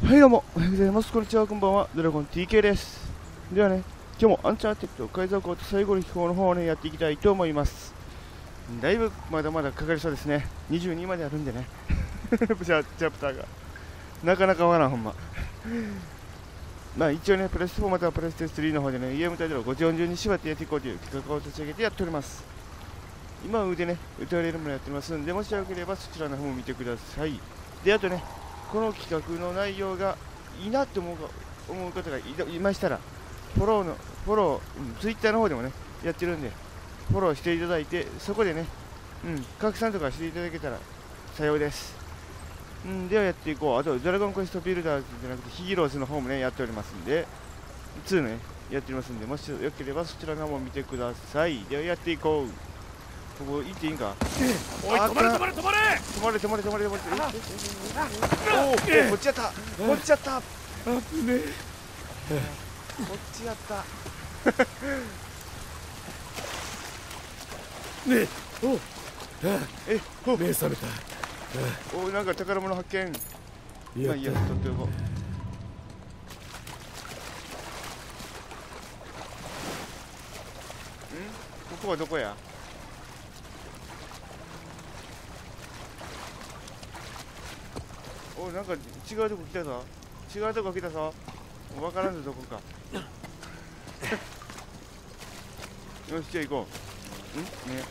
はいどうも、おはようございます。こんにちは、こんばんは。ドラゴン TK です。ではね、今日もアンチャーテッド海賊王と最後の秘宝の方をね、やっていきたいと思います。だいぶまだまだかかりそうですね。22まであるんでね。チャプターが。なかなかわからん、ほんま。まあ一応ね、プレステ4またはプレステ3の方でね、ゲームタイトルを50音順に縛ってやっていこうという企画を立ち上げてやっております。今は腕ね、歌われるものやってますんで、もしよければそちらの方も見てください。で、あとね、この企画の内容がいいなって思う方がいましたら、フォロー、ツイッターの方でもね、やってるんで、フォローしていただいて、そこでね、拡散とかしていただけたら、さようです。ではやっていこう。あと、ドラゴンクエストビルダーズじゃなくて、ヒーローズの方もね、やっておりますんで、2ね、やっておりますんで、もしよければそちらの方も見てください。ではやっていこう。ここ行っていいんか。 おい、止まれ止まれ止まれおお、こっちやった、こっちやった、こ危ねっちやった。 えねえ、 お目覚めた。 お、なんか宝物発見。まあいいや、取っておこう。ここはどこや。お、なんか違うとこ来たぞ。違うとこ来たぞ。わからんぞ、どこか。よし、じゃあ行こう。ね。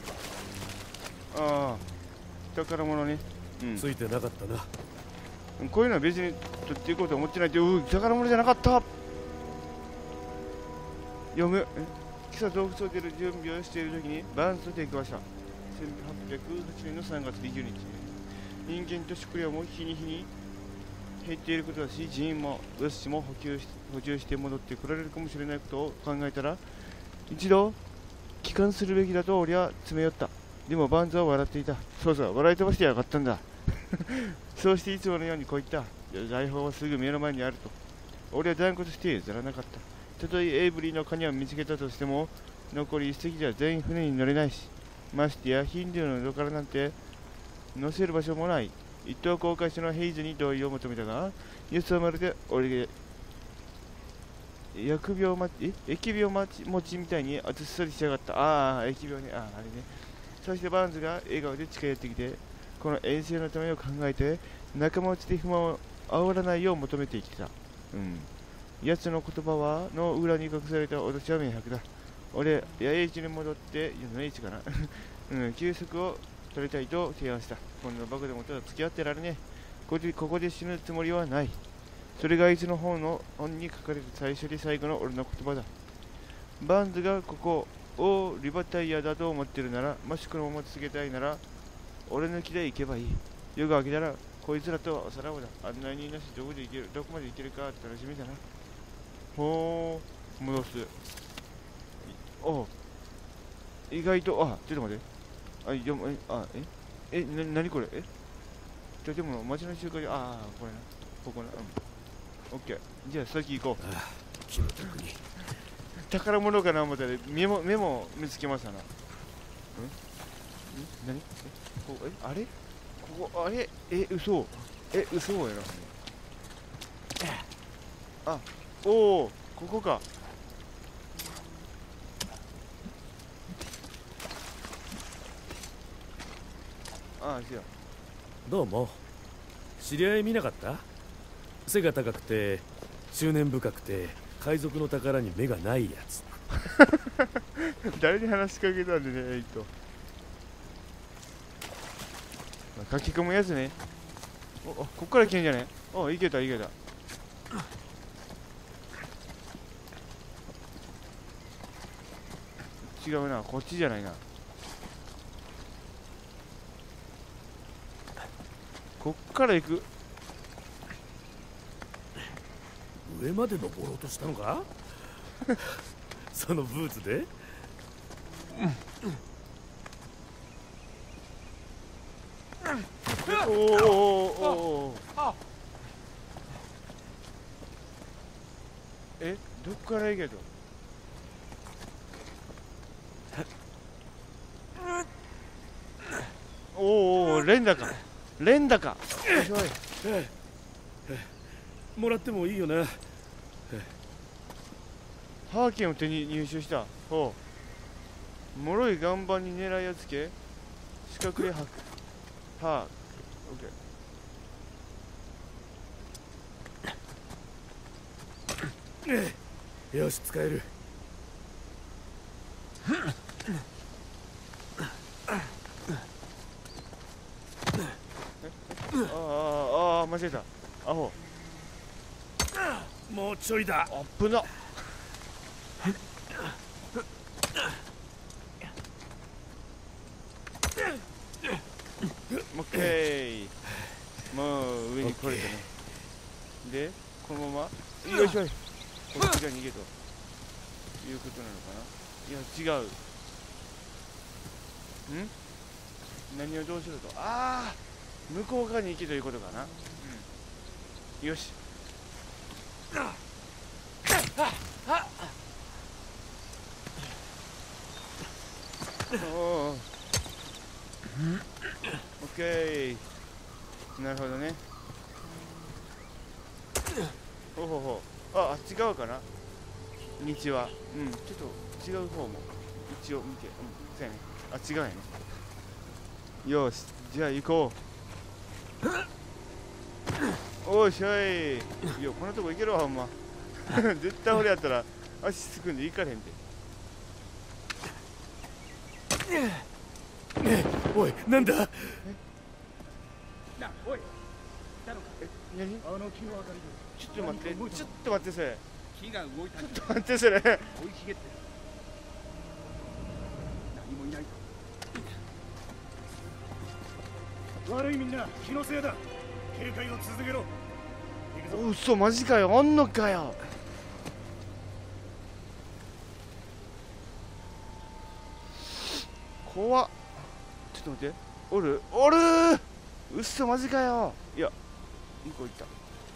ああ、宝物ね。 ついてなかったな。 こういうのは別に取っていこうと思ってないって、宝物じゃなかった。読む。今朝洞窟を出る準備をしている時にバーンズと出くわした。1808年の3月20日。人間と食料も日に日に減っていることだし、人員も物資も補充して戻ってこられるかもしれないことを考えたら、一度帰還するべきだと俺は詰め寄った。でもバーンズは笑っていた。そうそう、笑い飛ばしてやがったんだ。そうしていつものようにこう言った。財宝はすぐ目の前にあると。俺は断固として譲らなかった。たとえエイブリーのカニを見つけたとしても、残り一隻では全員船に乗れないし、ましてやヒンドゥーの喉からなんて乗せる場所もない。一等航海士のヘイズに同意を求めたが、イエスはまるで俺が疫病持ちみたいにあっさりしやがった。ああ、疫病ね。あれね。そしてバーンズが笑顔で近寄ってきて、この遠征のためを考えて、仲間内で不満を煽らないよう求めてきた。奴の言葉の裏に隠された脅は明白だ。俺、野営地に戻って、野営地かな。休息を取りたいと提案した。こんなバカでもただ付き合ってられねえ。ここで死ぬつもりはない。それがあいつの本に書かれた最初で最後の俺の言葉だ。バーンズがここをリバタイヤだと思ってるなら、もしこのまま続けたいなら、俺抜きで行けばいい。夜が明けたら、こいつらとさらばだ。案内人なしどこまで行けるか楽しみだな。ほー、戻す。お意外と、ちょっと待って。なにこれ。でも街の集会で、これな。ここな。オッケー。じゃあ先行こう。 気の毒に。 宝物かな思ったらメモ見つけましたな。何あれここ、あれ嘘やな。おお、ここか。そうや。 どうも。知り合い見なかった？背が高くて執念深くて海賊の宝に目がないやつ。 誰に話しかけたんでね、書き込むやつね。こっから来てんじゃね。いけた。違うな、こっちじゃないな。こっから行く。 上まで登ろうとしたのか？そのブーツで？ おどっから行けと。おお、連打か。連打か。おい。 もらってもいいよな。 ハーケンを手に入手した。ほう。脆い岩盤に狙いをつけ、四角で吐く。ハー。オッケー。よし、使える。 間違えた。アホ。 もうちょいだ。 あっぶな。オッケー。もう上に来れたね。で、このままよいしょい。こっちが逃げということなのかな。いや違う。何をどうしろと。ああ、向こう側に行けということかな。よし。オッケー。なるほどね。ほうほうほう。あっち側かな、道は。ちょっと違う方も一応見て。そうやね。あっち側やね。よし、じゃあ行こう。おいしょい。いや、こんなとこ行けるわ、ほんま。絶対俺やったら足すくんで行かれへんて。 おい、なんだ。 な、おい。 何？ あの木の明かりで。 ちょっと待って、ちょっと待って、それ。 木が動いたんだ。 ちょっと待って、それ。 生い茂ってる。何もいないと。悪いみんな、気のせいだ。警戒を続けろ。 お、嘘、マジかよ。あんのかよ。怖っ。ちょっと待って。おる嘘、マジかよ。いや、向こう行った。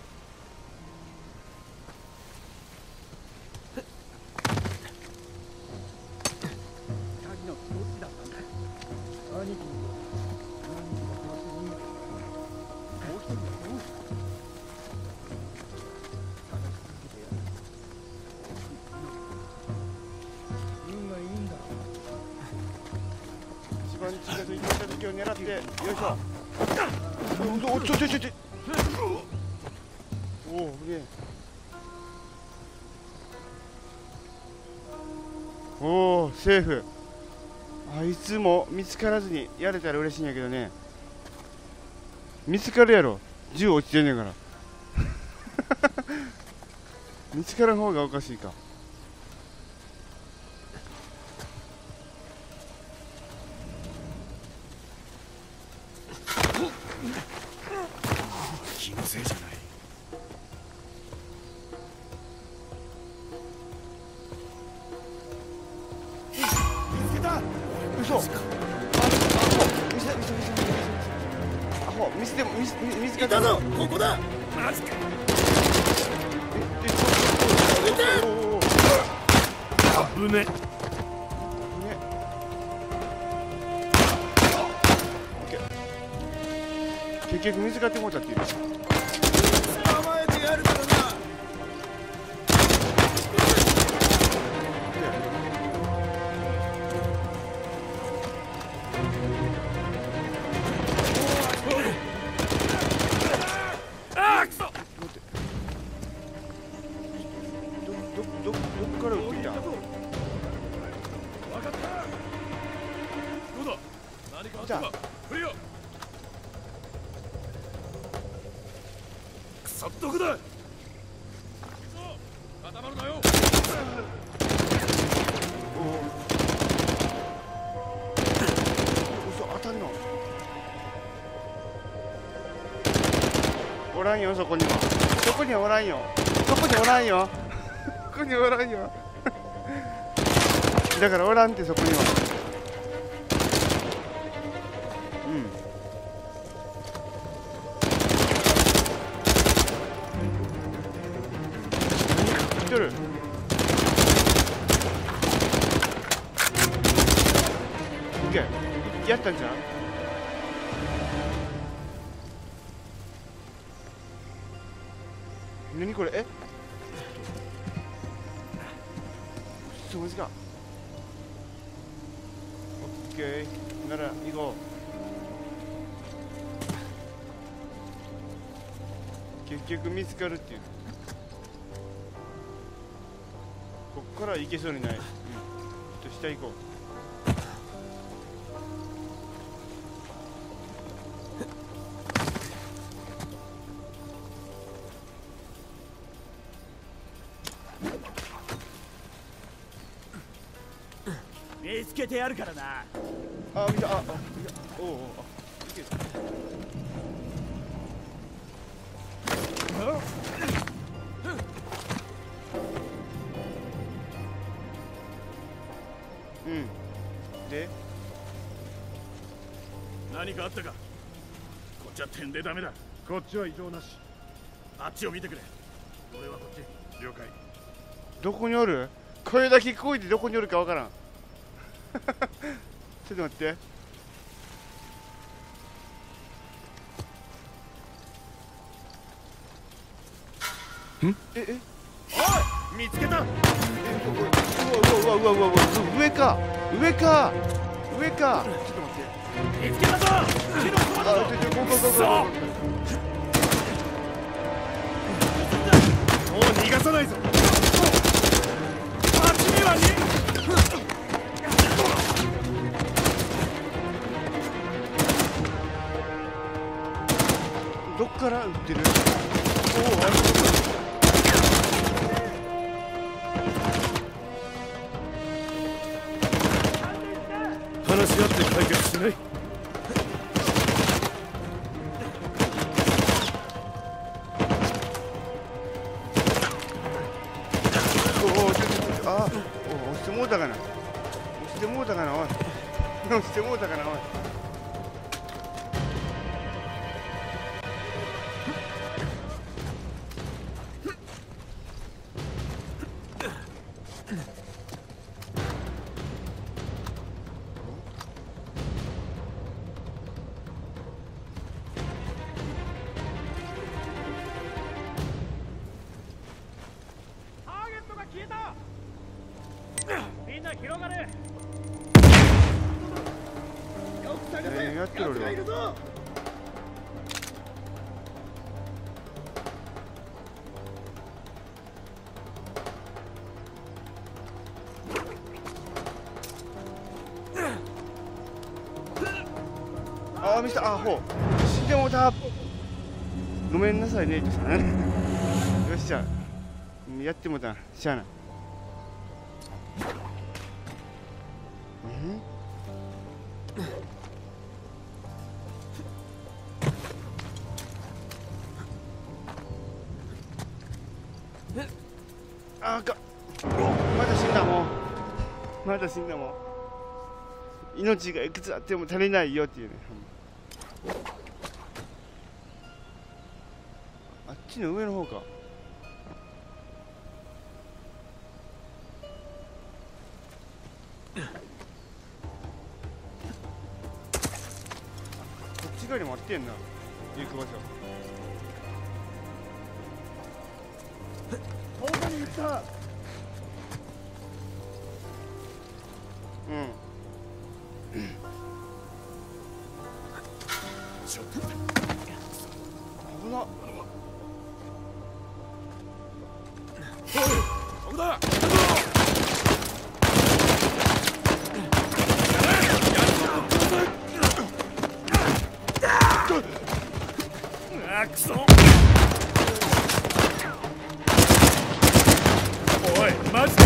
二人のどっちだったんだ。兄貴に何人か殺す人間。もう一人だよ。探し続けてやる。運がいいんだ。 一番近づいてきた時を狙って、よいしょ。お、ちょ。おお、ねえ。おお、セーフ。あいつも見つからずにやれたら嬉しいんやけどね。見つかるやろ、銃落ちてんねんから。見つからん方がおかしいか。 気のせいじゃない。 見つけた。嘘。アホ、見つけたぞ。 ここだ。マジか。危ね。 結局見つかってもうたっていう。 捕まえてやるからな。 ああ、くそ。 どっから撃ってきた？ 分かった。どうだ。何かあったか。振りよ。くそどこだ。固まるなよ。 嘘、当たんの？おらんよ、そこには。そこにはおらんよ。そこにおらんよ。そこにおらんよ。だからおらんって、そこには。来とる。オッケー。やったんじゃん。 何これ、え、そうですか。オッケー、なら行こう。結局見つかるっていう。こっから行けそうにない。うん、ちょっと下行こう。 見つけてやるからな。 あ、見た、あ、いや、おうおう、あ、いける。うん。で、 何かあったか。こっちは点でダメだ。 こっちは異常なし。 あっちを見てくれ。俺はこっち。 了解。 どこにおる？声だけ聞こえてどこにおるかわからん。ちょっと待って。え、 おい、見つけた。 うわうわうわうわうわうわ、上か上か上か。ちょっと待って。 見つけたぞ。木のそばだぞ。 あ、 もう逃がさないぞ。あっちにはどっから撃ってる？おお、あれ。 話し合って解決しない？ おお、ちょっと、あ、お、押してもうたかな。押してもうたかな、おい。押してもうたかな、おい。 消えた。みんな広がれ。よく探せ。 やってる俺は。 奴がいるぞ。 あ、見せた、あ、ほう。死んでもうた。ごめんなさいね、よっしゃ。やってもうた。しゃあない。ああかん。まだ死んだもん。まだ死んだもん。命がいくつあっても足りないよっていうね。あっちの上の方か。こっち側にもあってんな、行く場所。 遠くに行った。 うん。 ちょっと危なっ。 ここだ。あ、くそ。おい、マジか。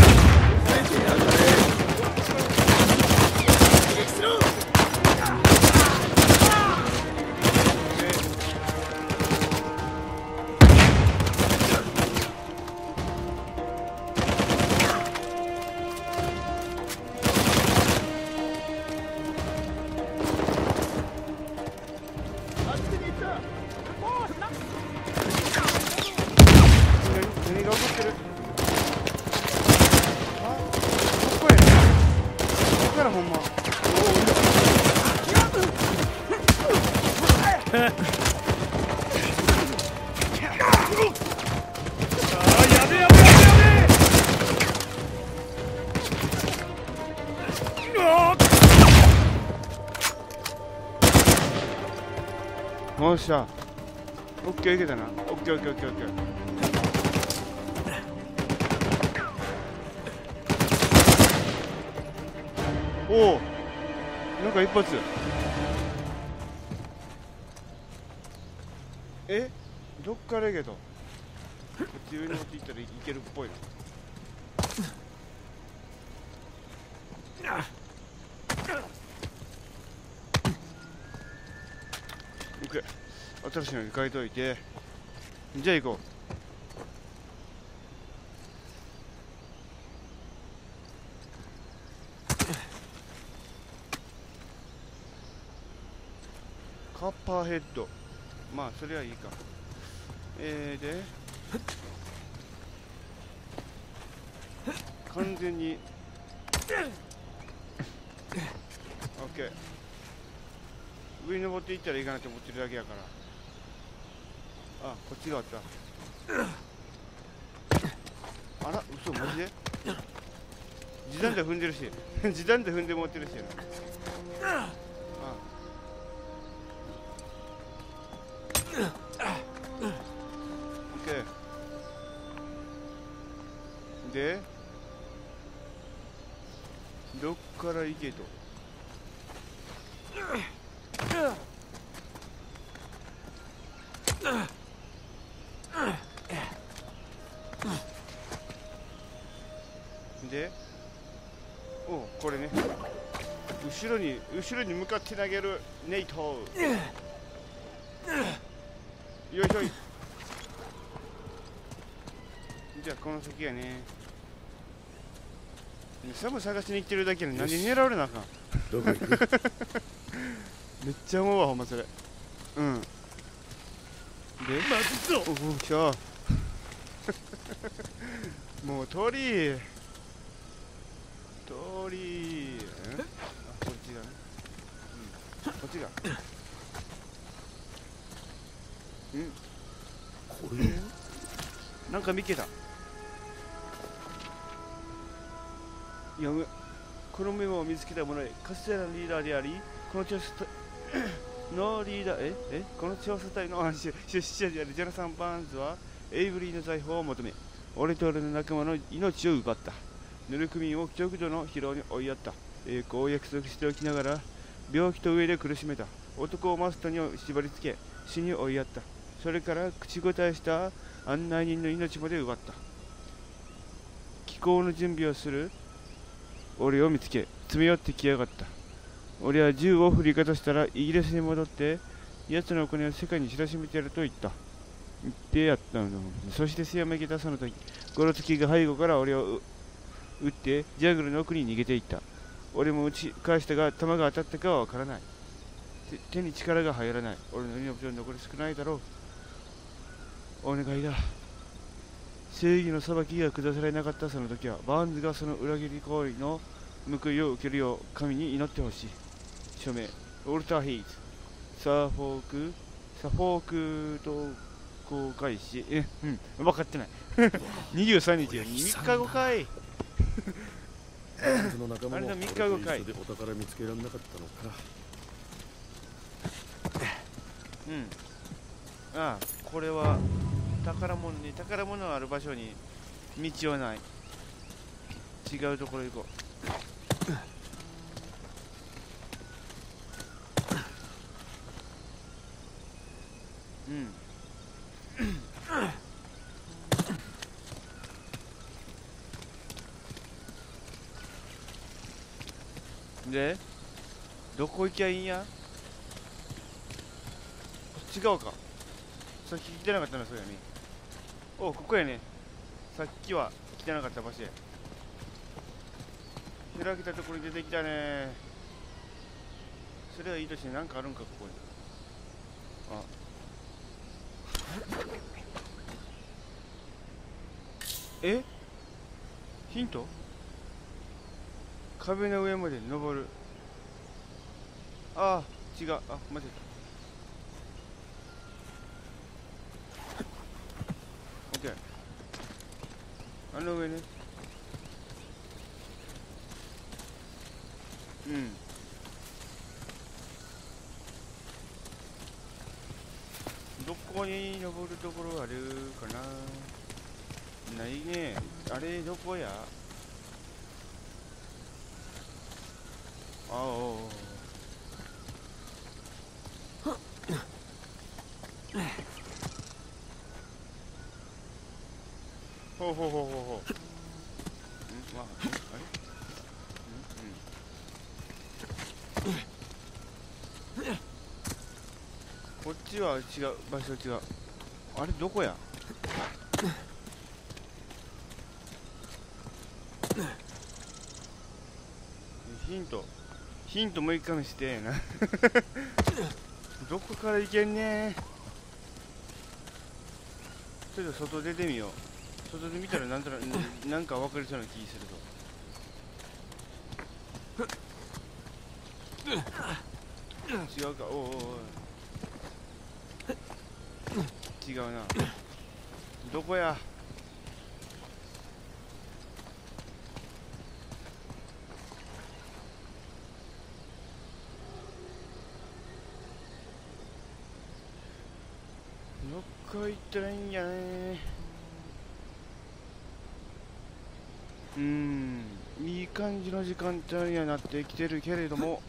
何が起こってる？あ、どこや。ここからほんま。おお、 よっしゃ。オッケーいけたな。オッケーオッケーオッケーオッケー。おお、なんか一発。え、どっからやけどこっち上に持っていったらいけるっぽいな。オッケー、新しいのに変えといて。じゃあ行こう。カッパーヘッド、まあそれはいいか。で完全にオッケー。上に登っていったらいいかなって思ってるだけやから。あ、こっちがあった。あら、嘘、マジで時短で踏んでるし時短で踏んで持ってるしやな。あオッケー。でどっから行けと。で、お、これね、後ろに向かって投げるネイト。よいしょい。じゃあこの先やね。サム探しに行ってるだけで何狙われなあかん。 どこ行く？ めっちゃ思うわ、ほんまそれ。うん。で、 まずっぞ。 おお、来た。もう鳥居。あ、こっちがね。うん、こっちが。うん。 これなんか見つけた。読む。このメモを見つけた者へ、かつてのリーダーであり、この調査隊のリーダー、この調査隊の出資者であるジョナサン・バーンズは、エイブリーの財宝を求め、俺と俺の仲間の命を奪った。ヌルクミンを極度の疲労に追いやった。栄光を約束しておきながら、病気と飢えで苦しめた。男をマストに縛り付け、死に追いやった。それから口答えした案内人の命まで奪った。帰港の準備をする俺を見つけ、詰め寄ってきやがった。俺は銃を振りかざしたらイギリスに戻って、奴のお金を世界に知らしめてやると言った。言ってやったの。そしてせやめけたその時、ゴロツキが背後から俺を撃って、ジャングルの奥に逃げていった。俺も撃ち返したが、弾が当たったかはわからない。手に力が入らない。俺の命の残り少ないだろう。お願いだ。正義の裁きが下されなかったその時は、バーンズがその裏切り行為の報いを受けるよう神に祈ってほしい。署名、ウォルター・ヒーズ、サフォークと公開し、分かってない。23日よ、3日後かい。 バーンズの仲間もあれの3日後かい。 お宝見つけられなかったのか。 ああ、これは宝物のある場所に道はない。違うところ行こう。で、どこ行きゃいいんや。こっち側か。さっき来てなかったな、そうやね。お、ここやね。さっきは来てなかった場所や。開けたところに出てきたね。それはいいとして、なんかあるんか、ここに。あ、ヒント？壁の上まで登る。ああ、違う。あ、間違えた。オッケー。あの上ね。 こに登るところあるかな。ないね。あれどこや。あおほうほうほうほうほう。まあ、あれこっちは違う、場所違う。あれどこや。ヒントもう一回見せてな。どこから行けんね。ちょっと外出てみよう。外で見たらなんか分かりそうな気するぞ。違うか。おうおうおう。違うな。どこや。どっか行ったらいいんやね。いい感じの時間帯にはなってきてるけれども、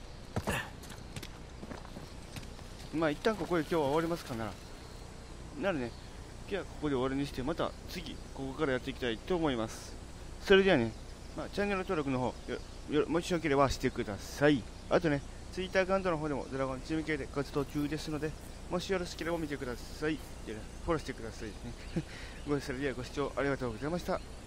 まあ一旦ここで今日は終わりますかな。ならね、今日はここで終わりにして、また次ここからやっていきたいと思います。それではね、チャンネル登録の方もしよければしてください。あとね、Twitter アカウントの方でもドラゴンチーム系で活動中ですので、もしよろしければ見てください。フォローしてくださいね。それではご視聴ありがとうございました。